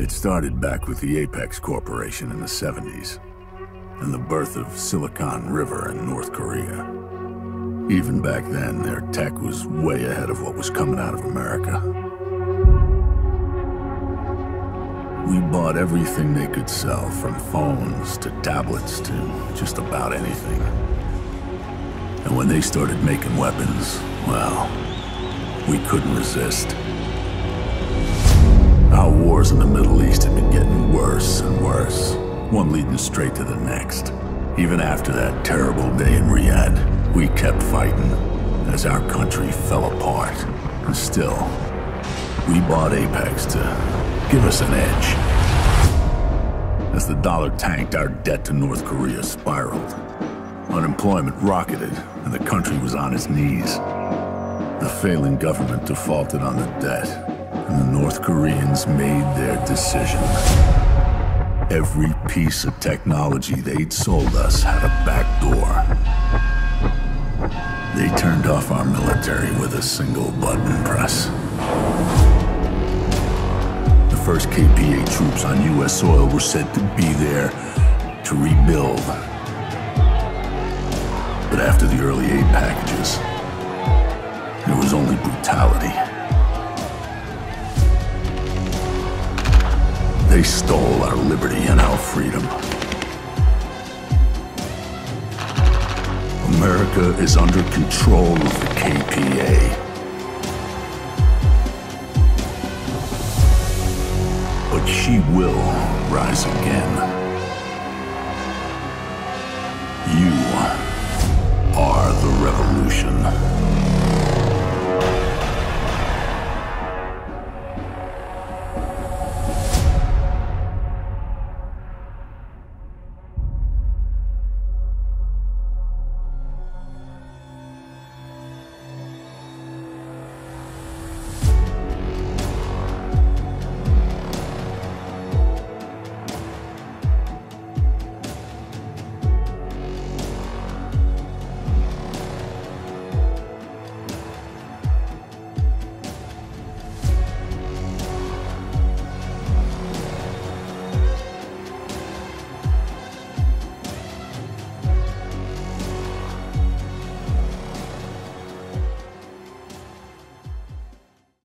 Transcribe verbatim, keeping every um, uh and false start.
It started back with the Apex Corporation in the seventies, and the birth of Silicon River in North Korea. Even back then, their tech was way ahead of what was coming out of America. We bought everything they could sell, from phones to tablets to just about anything. And when they started making weapons, well, we couldn't resist. Our wars in the Middle East had been getting worse and worse, one leading straight to the next. Even after that terrible day in Riyadh, we kept fighting as our country fell apart. And still, we bought Apex to give us an edge. As the dollar tanked, our debt to North Korea spiraled. Unemployment rocketed, and the country was on its knees. The failing government defaulted on the debt, and the North Koreans made their decision. Every piece of technology they'd sold us had a back door. They turned off our military with a single button press. The first K P A troops on U S soil were said to be there to rebuild. But after the early aid packages, there was only brutality. They stole our liberty and our freedom. America is under control of the K P A. But she will rise again. You are the revolution.